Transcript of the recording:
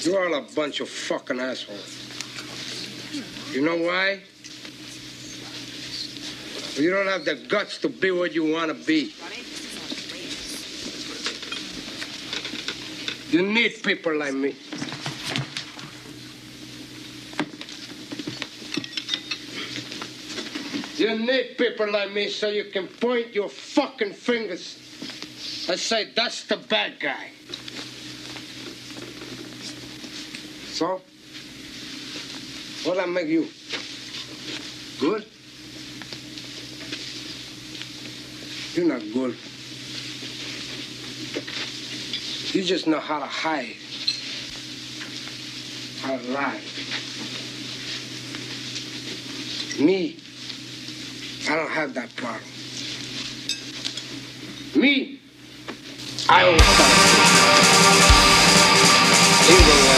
You're all a bunch of fucking assholes. You know why? You don't have the guts to be what you want to be. You need people like me. You need people like me so you can point your fucking fingers and say, that's the bad guy. So, what'll that make you? Good? You're not good. You just know how to hide, how to lie. Me, I don't have that problem. Me, I always thought